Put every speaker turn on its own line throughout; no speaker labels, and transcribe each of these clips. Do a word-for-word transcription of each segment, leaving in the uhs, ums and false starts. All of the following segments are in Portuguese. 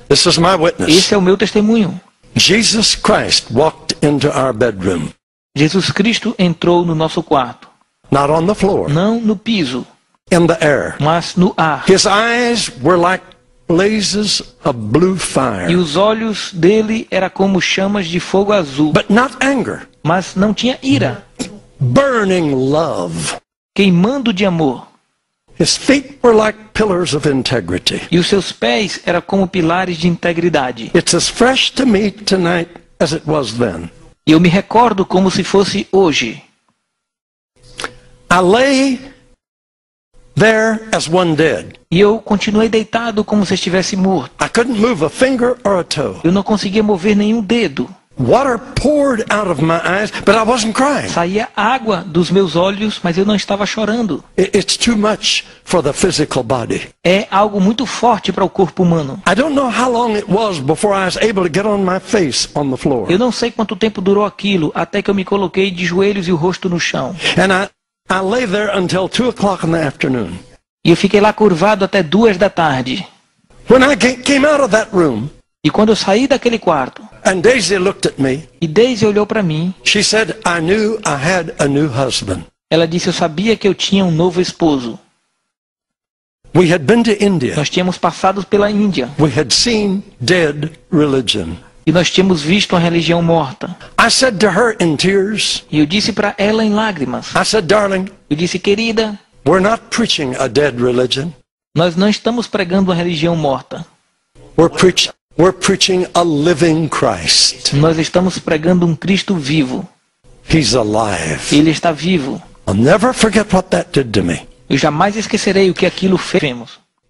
This is my witness.
Esse é o meu testemunho.
Jesus Christ walked into our bedroom.
Jesus Cristo entrou no nosso quarto.
Not on the floor.
Não no piso,
In the air.
mas no ar.
His eyes were like blazes of blue
E
fire.
os olhos dele eram como chamas de fogo azul.
But not anger.
Mas não tinha ira.
Burning love.
Queimando de amor.
His feet were like pillars of integrity.
E os seus pés eram como pilares de integridade.
It's as fresh to me tonight as it was then.
E eu me recordo como se fosse hoje.
I lay there as one dead.
E eu continuei deitado como se estivesse morto.
I couldn't move a finger or a toe.
Eu não conseguia mover nenhum dedo.
Water poured out of my eyes, but I wasn't crying.
Saía água dos meus olhos, mas eu não estava chorando.
It- It's too much for the physical body.
É algo muito forte para o corpo humano.
I don't know how long it was before I was able to get on my face on the floor.
Eu não sei quanto tempo durou aquilo, até que eu me coloquei de joelhos e o rosto no chão.
And I, I lay there until two o'clock in the afternoon.
E eu fiquei lá curvado até duas da tarde.
When I ca- came out of that room,
E quando eu saí daquele quarto,
and Daisy looked at me,
e Daisy olhou para mim,
she said, I knew I had a new husband.
ela disse: eu sabia que eu tinha um novo esposo.
We had been to India.
Nós tínhamos passado pela Índia.
We had seen dead religion.
E nós tínhamos visto uma religião morta.
I said to her in tears,
E eu disse para ela em lágrimas.
I said, darling,
Eu disse: querida,
we're not preaching a dead religion.
nós não estamos pregando uma religião morta.
We're, preach, we're preaching a living Christ.
Nós estamos pregando um Cristo vivo.
He's alive.
Ele está vivo.
I'll never forget what that did to me.
Eu jamais esquecerei o que aquilo fez.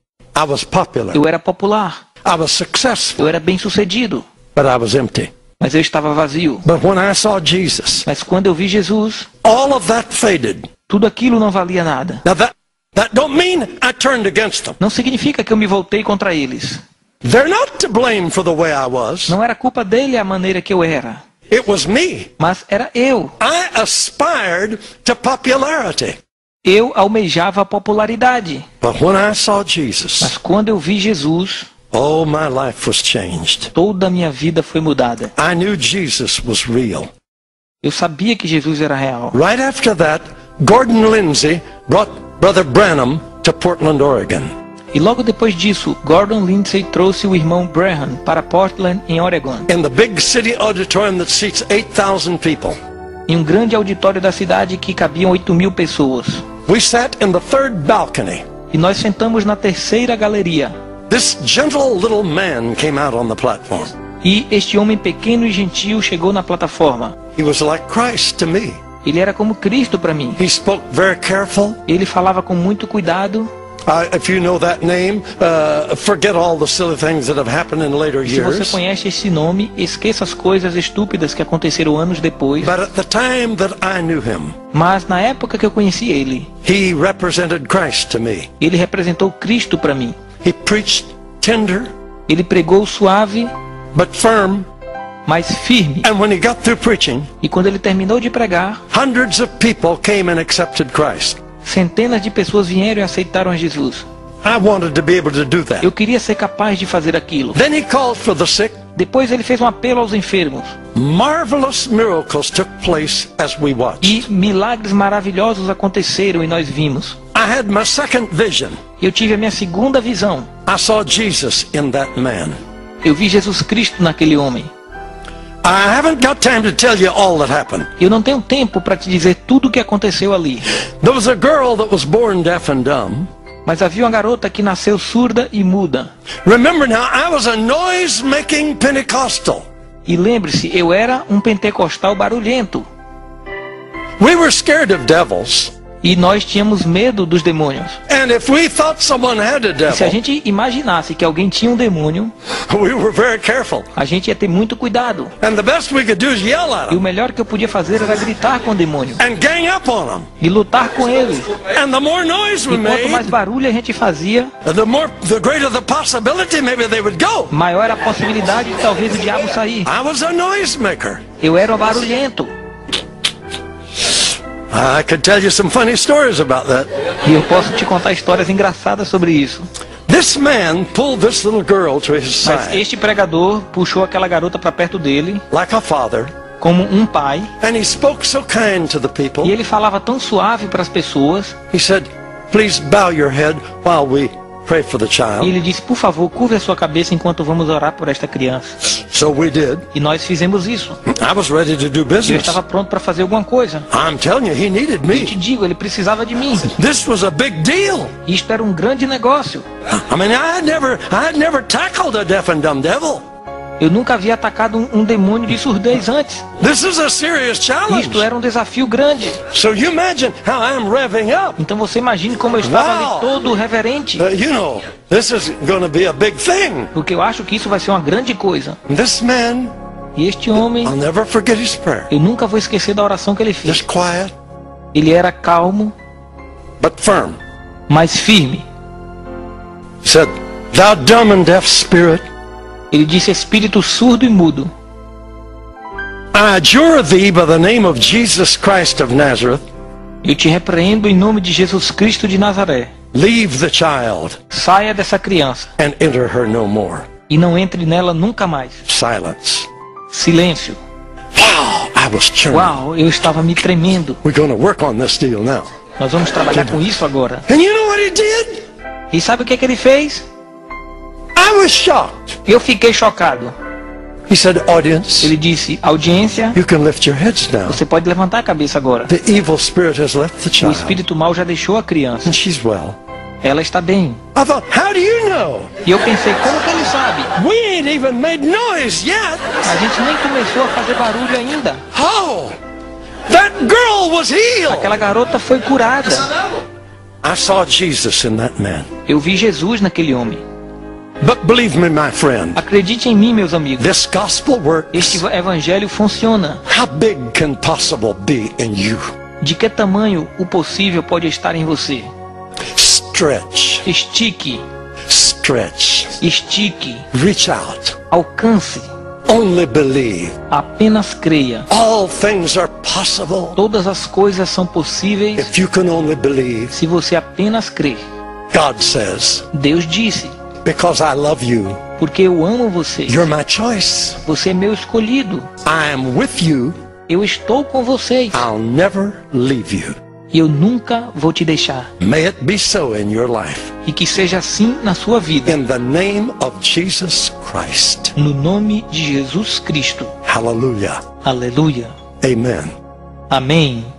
I was popular.
Eu era popular.
I was successful,
Eu era bem-sucedido.
but I was empty.
Mas eu estava vazio.
But when I saw Jesus,
Mas quando eu vi Jesus,
all of that faded.
tudo aquilo não valia nada.
Now that, that don't mean I turned against them.
Não significa que eu me voltei contra eles.
They're not to blame for the way I was.
Não era culpa dele a maneira que eu era.
It was me.
Mas era eu.
I aspired to popularity.
Eu almejava a popularidade.
But when I saw Jesus,
Mas quando eu vi Jesus,
oh, my life was changed.
toda a minha vida foi mudada.
I knew Jesus was real.
Eu sabia que Jesus era real.
Right after that, Gordon Lindsay brought Brother Branham to Portland, Oregon.
E logo depois disso, Gordon Lindsay trouxe o irmão Branham para Portland, em Oregon.
In the big city auditorium that seats eight thousand people.
Em um grande auditório da cidade que cabiam oito mil pessoas.
We sat in the third balcony.
E nós sentamos na terceira galeria.
This gentle little man came out on the platform.
E este homem pequeno e gentil chegou na plataforma.
He was like Christ to me.
Ele era como Cristo para mim.
He spoke very careful.
Ele falava com muito cuidado.
Uh, if you know that name, uh, forget all the silly things that have happened in later
Se você
years.
conhece esse nome, esqueça as coisas estúpidas que aconteceram anos depois.
But at the time that I knew him,
Mas na época que eu conheci ele,
he represented Christ to me.
ele representou Cristo para mim.
He preached tender
Ele pregou suave,
but firm.
mas firme.
And when he got through preaching,
E quando ele terminou de pregar,
hundreds of people came and accepted Christ.
centenas de pessoas vieram e aceitaram a Jesus.
I wanted to be able to do that.
Eu queria ser capaz de fazer aquilo.
Then he called for the sick.
Depois ele fez um apelo aos enfermos.
Marvelous miracles took place as we watched.
E milagres maravilhosos aconteceram e nós vimos.
I had my second vision.
Eu tive a minha segunda visão.
I saw Jesus in that man.
Eu vi Jesus Cristo naquele homem.
I haven't got time to tell you all that happened.
Eu não tenho tempo para te dizer tudo o que aconteceu ali.
There was a girl that was born deaf and dumb.
Mas havia uma garota que nasceu surda e muda.
Remember now, I was a noise-making Pentecostal.
E lembre-se, eu era um pentecostal barulhento.
We were scared of devils.
E nós tínhamos medo dos demônios.
And if we thought someone had a
E se a
devil,
gente imaginasse que alguém tinha um demônio,
we were very careful.
a gente ia ter muito cuidado.
And the best we could do is yell at
E o
them
melhor que eu podia fazer era gritar com o demônio.
and gang up on them.
E lutar com ele.
And the more noise we
E quanto mais
made,
barulho a gente fazia,
the more, the greater the possibility maybe they would go.
maior era a possibilidade de talvez o diabo sair.
I was a noisemaker.
Eu era o barulhento.
I could tell you some funny stories about that.
E eu posso te contar histórias engraçadas sobre isso.
This man pulled this little girl to his
Mas
side
este pregador puxou aquela garota para perto dele,
like a father,
como um pai,
and he spoke so kind to the people.
e ele falava tão suave para as pessoas.
He said, please bow your head while we pray for the
E
child.
ele disse, por favor, curve a sua cabeça enquanto vamos orar por esta criança.
So we did.
E nós fizemos isso.
I was ready to do
Eu
business.
estava pronto para fazer alguma coisa.
I'm telling you, he needed
Eu te
me.
digo, ele precisava de mim.
This was a big deal.
Isto era um grande negócio.
I mean, I had never, I had never tackled a deaf and dumb devil.
Eu nunca havia atacado um, um demônio de surdez antes.
This is a serious challenge.
Isto era um desafio grande.
So you imagine how I'm revving up.
Então você imagine como eu estava
Wow.
ali todo reverente.
Uh, you know, this is going to be a big thing.
Porque eu acho que isso vai ser uma grande coisa.
And this man,
E este homem,
I'll never forget his prayer.
eu nunca vou esquecer da oração que ele fez.
Just quiet,
Ele era calmo,
but firm.
mas firme.
He said, thou dumb and deaf spirit,
Ele disse, espírito surdo e mudo,
I adjure thee by the name of Jesus Christ of Nazareth,
eu te repreendo em nome de Jesus Cristo de Nazaré.
leave the child
Saia dessa criança
and enter her no more.
e não entre nela nunca mais.
Silence.
Silêncio.
Wow, I was churning.
Uau, eu estava me tremendo.
We're going to work on this deal now.
Nós vamos trabalhar com isso agora.
And you know what he did?
E sabe o que, que ele fez?
I was shocked.
Eu fiquei chocado.
He said, audience,
Ele disse, audiência,
you can lift your heads now.
você pode levantar a cabeça agora.
The evil spirit has left the
O
child,
espírito mau já deixou a criança.
and she's well.
Ela está bem.
I thought, how do you know?
E eu pensei, como que ele sabe?
We ain't even made noise yet.
A gente nem começou a fazer barulho ainda.
Oh, that girl was healed.
Aquela garota foi curada.
I saw Jesus in that man.
Eu vi Jesus naquele homem.
But believe me, my friend,
Acredite em mim, meus amigos.
this gospel works.
Este evangelho funciona.
How big can possible be in you?
De que tamanho o possível pode estar em você?
Stretch,
Estique,
stretch,
estique,
reach out.
alcance.
Only believe.
Apenas creia.
All things are possible
Todas as coisas são possíveis
if you can only believe.
se você apenas crer.
God says,
Deus disse,
because I love you,
porque eu amo você.
you're my choice.
Você é meu escolhido.
I am with you.
Eu estou com vocês.
I'll never leave you.
E eu nunca vou te deixar.
May it be so in your life.
E que seja assim na sua vida.
In the name of Jesus Christ.
No nome de Jesus Cristo.
Hallelujah.
Aleluia.
Amen.
Amém.